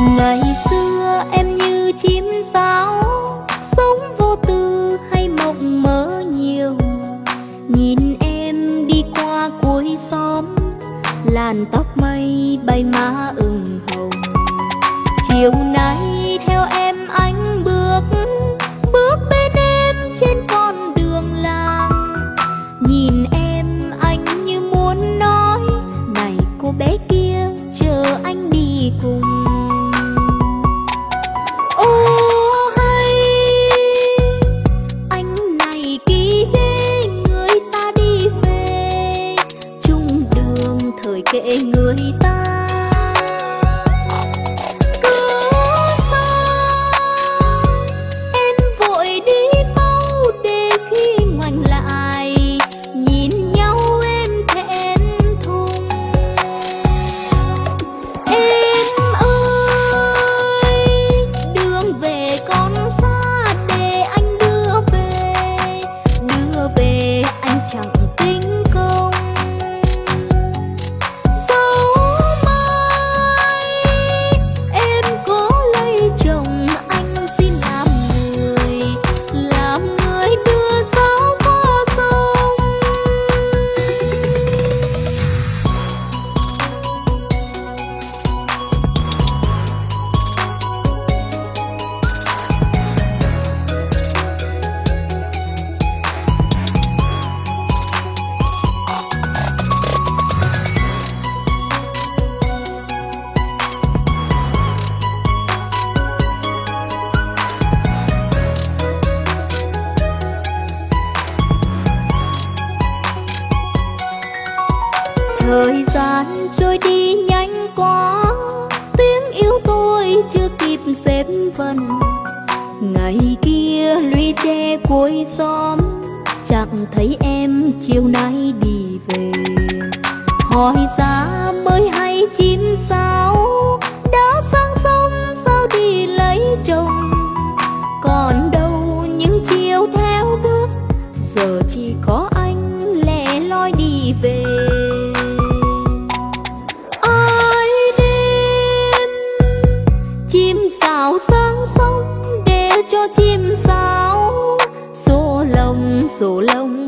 Ngày xưa em như chim sáo, sống vô tư hay mộng mơ nhiều. Nhìn em đi qua cuối xóm, làn tóc mây bay má ửng hồng. Chiều nay theo em anh bước bên em trên con đường làng. Nhìn em anh như muốn nói, này cô bé kia chờ anh đi cùng. Ô hay anh này kỳ ghê, người ta đi về chung đường thời kệ người ta. Thời gian trôi đi nhanh quá, tiếng yêu tôi chưa kịp xếp vần. Ngày kia lũy tre cuối xóm, chẳng thấy em chiều nay đi về. Hỏi ra mới hay chim sáo đã sang sông sao đi lấy chồng. Còn đâu những chiều theo bước, giờ chỉ có anh lẻ loi đi về. Chim sáo sang sông để cho chim sáo xô lồng